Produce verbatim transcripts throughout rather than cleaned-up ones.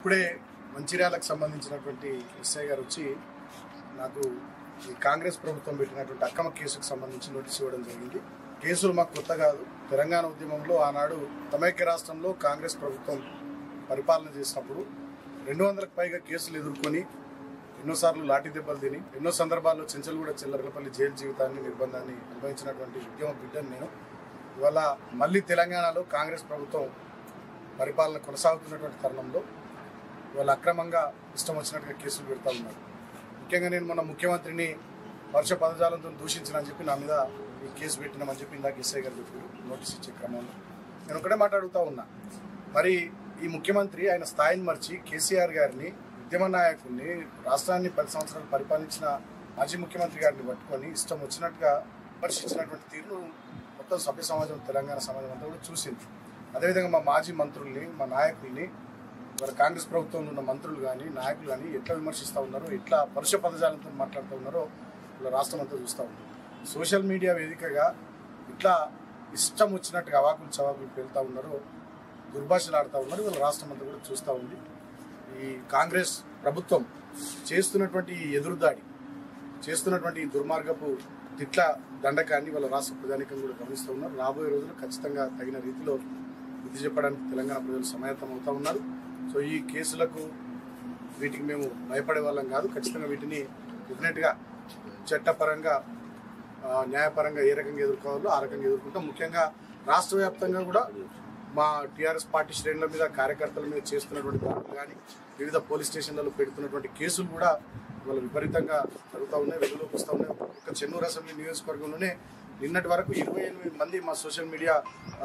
ఇప్పుడే మంచిర్యాలకు సంబంధించినటువంటి ఎస్ఐ గారు వచ్చి నాకు ఈ కాంగ్రెస్ ప్రభుత్వం పెట్టినటువంటి అక్రమ కేసుకు సంబంధించి నోటీస్ ఇవ్వడం జరిగింది. కేసులు మాకు కొత్త కాదు. తెలంగాణ ఉద్యమంలో ఆనాడు సమైక్య రాష్ట్రంలో కాంగ్రెస్ ప్రభుత్వం పరిపాలన చేసినప్పుడు రెండు వందలకు పైగా కేసులు ఎదుర్కొని ఎన్నోసార్లు లాఠీ దెబ్బలు తిని ఎన్నో సందర్భాల్లో చెంచల్గూడ చిల్లరపల్లి జైలు జీవితాన్ని నిర్బంధాన్ని అనుభవించినటువంటి ఉద్యమ బిడ్డను నేను. ఇవాళ మళ్ళీ తెలంగాణలో కాంగ్రెస్ ప్రభుత్వం పరిపాలన కొనసాగుతున్నటువంటి తరుణంలో ఇవాళ అక్రమంగా ఇష్టం వచ్చినట్టుగా కేసులు పెడతా ఉన్నారు. ముఖ్యంగా నేను మన ముఖ్యమంత్రిని వర్ష పదజాలంతో దూషించినని చెప్పి నా మీద ఈ కేసు పెట్టినామని చెప్పి ఇందాక ఎస్ఐ గారు చెప్పారు నోటీస్ ఇచ్చే క్రమంలో. నేను ఒకటే మాట్లాడుతూ ఉన్నా, మరి ఈ ముఖ్యమంత్రి ఆయన స్థాయిని మర్చి కేసీఆర్ గారిని ఉద్యమ నాయకుడిని రాష్ట్రాన్ని పది సంవత్సరాలు పరిపాలించిన మాజీ ముఖ్యమంత్రి గారిని పట్టుకొని ఇష్టం వచ్చినట్టుగా విమర్శించినటువంటి తీరును మొత్తం సభ్య సమాజం తెలంగాణ సమాజం అంతా కూడా చూసింది. అదేవిధంగా మా మాజీ మంత్రుల్ని మా నాయకుల్ని మరి కాంగ్రెస్ ప్రభుత్వంలో ఉన్న మంత్రులు కానీ నాయకులు కానీ ఎట్లా విమర్శిస్తూ ఉన్నారో ఎట్లా పరుష పదజాలంతో మాట్లాడుతూ ఉన్నారో ఇలా రాష్ట్రం అంతా చూస్తూ ఉంది. సోషల్ మీడియా వేదికగా ఇట్లా ఇష్టం వచ్చినట్టుగా అవాకులు చవాకులు పెళ్తూ ఉన్నారో దుర్భాషలు ఆడుతూ ఉన్నారు. వీళ్ళ రాష్ట్రం అంతా కూడా చూస్తూ ఉంది. ఈ కాంగ్రెస్ ప్రభుత్వం చేస్తున్నటువంటి ఈ ఎదురుదాడి చేస్తున్నటువంటి ఈ దుర్మార్గపు తిట్ల దండకాన్ని వాళ్ళ రాష్ట్ర ప్రజానికం కూడా గమనిస్తూ ఉన్నారు. రాబోయే రోజుల్లో ఖచ్చితంగా తగిన రీతిలో బుద్ధి చెప్పడానికి తెలంగాణ ప్రజలు సమాయత్తం అవుతూ ఉన్నారు. సో ఈ కేసులకు వీటికి మేము భయపడే వాళ్ళం కాదు. ఖచ్చితంగా వీటిని డెఫినెట్గా చట్టపరంగా న్యాయపరంగా ఏ రకంగా ఎదుర్కోవాలో ఆ రకంగా ఎదుర్కొంటాం. ముఖ్యంగా రాష్ట్ర వ్యాప్తంగా కూడా మా టీఆర్ఎస్ పార్టీ శ్రేణుల మీద కార్యకర్తల మీద చేస్తున్నటువంటి దాడులు కానీ వివిధ పోలీస్ స్టేషన్లలో పెడుతున్నటువంటి కేసులు కూడా వాళ్ళు విపరీతంగా జరుగుతూ ఉన్నాయి, వెలుగులోకి వస్తూ ఉన్నాయి. ఒక చెన్నూరు అసెంబ్లీ నియోజకవర్గంలోనే నిన్నటి వరకు ఇరవై ఎనిమిది మంది మా సోషల్ మీడియా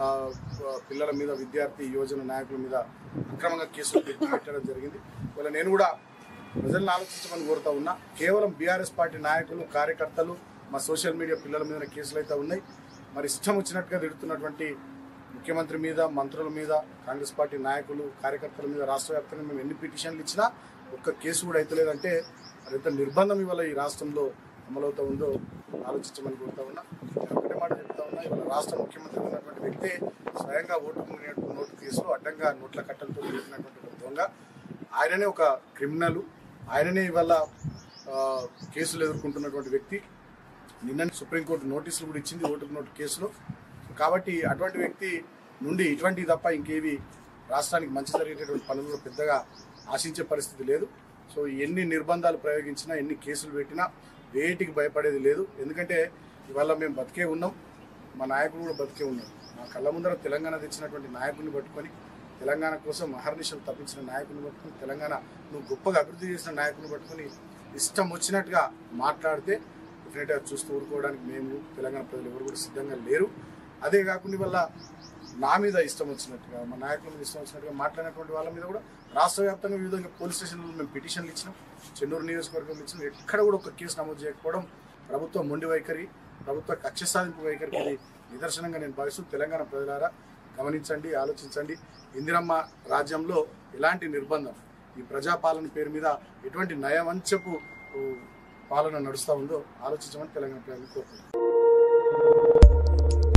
పిల్లల మీద విద్యార్థి యువజన నాయకుల మీద అక్రమంగా కేసులు పెట్టడం జరిగింది. వాళ్ళ నేను కూడా ప్రజలను ఆలోచించమని కోరుతా ఉన్నా. కేవలం బీఆర్ఎస్ పార్టీ నాయకులు కార్యకర్తలు మా సోషల్ మీడియా పిల్లల మీద కేసులు అయితే ఉన్నాయి. మరి ఇష్టం వచ్చినట్టుగా తిడుతున్నటువంటి ముఖ్యమంత్రి మీద మంత్రుల మీద కాంగ్రెస్ పార్టీ నాయకులు కార్యకర్తల మీద రాష్ట్ర వ్యాప్తంగా మేము ఎన్ని పిటిషన్లు ఇచ్చినా ఒక్క కేసు కూడా అయితే లేదంటే మరింత నిర్బంధం ఇవాళ ఈ రాష్ట్రంలో అమలవుతూ ఉందో ఆలోచించమని కోరుతా ఉన్నా. నేను ఒకటే మాట చెప్తా ఉన్నా, ఇవాళ రాష్ట్ర ముఖ్యమంత్రి ఉన్నటువంటి వ్యక్తే స్వయంగా ఓటు నోటు కేసులు అడ్డంగా నోట్ల కట్టలతో పెట్టినటువంటి దొంగ. ఆయననే ఒక క్రిమినల్, ఆయననే ఇవాళ కేసులు ఎదుర్కొంటున్నటువంటి వ్యక్తి. నిన్న సుప్రీంకోర్టు నోటీసులు కూడా ఇచ్చింది ఓటు నోటు కేసులో. కాబట్టి అటువంటి వ్యక్తి నుండి ఇటువంటి తప్ప ఇంకేవి రాష్ట్రానికి మంచి జరిగేటటువంటి పనులు పెద్దగా ఆశించే పరిస్థితి లేదు. సో ఎన్ని నిర్బంధాలు ప్రయోగించినా ఎన్ని కేసులు పెట్టినా వేటికి భయపడేది లేదు. ఎందుకంటే ఇవాళ మేము బతికే ఉన్నాం, మా నాయకులు కూడా బతికే ఉన్నారు. మా కళ్ళ ముందర తెలంగాణ తెచ్చినటువంటి నాయకుడిని పట్టుకొని తెలంగాణ కోసం అహర్నిశలు తప్పించిన నాయకుడిని పట్టుకొని తెలంగాణ నువ్వు గొప్పగా అభివృద్ధి చేసిన నాయకుడిని పట్టుకొని ఇష్టం వచ్చినట్టుగా మాట్లాడితే డెఫినెట్గా చూస్తూ ఊరుకోవడానికి మేము తెలంగాణ ప్రజలు ఎవరు కూడా సిద్ధంగా లేరు. అదే కాకుండా వల్ల నా మీద ఇష్టం వచ్చినట్టుగా మా నాయకుల మీద ఇష్టం వచ్చినట్టుగా మాట్లాడినటువంటి వాళ్ళ మీద కూడా రాష్ట్ర వ్యాప్తంగా వివిధ పోలీస్ స్టేషన్లో మేము పిటిషన్లు ఇచ్చినాం, చెన్నూరు నియోజకవర్గంలో ఇచ్చినాం. ఎక్కడ కూడా ఒక కేసు నమోదు చేయకపోవడం ప్రభుత్వం మొండి వైఖరి, ప్రభుత్వ కక్ష సాధింపు వైఖరికి ఇది నిదర్శనంగా నేను భావిస్తూ తెలంగాణ ప్రజలారా గమనించండి, ఆలోచించండి. ఇందిరమ్మ రాజ్యంలో ఎలాంటి నిర్బంధం ఈ ప్రజాపాలన పేరు మీద ఎటువంటి నయవంచపు పాలన నడుస్తూ ఉందో ఆలోచించమని తెలంగాణ ప్రజలను కోరుతున్నాను.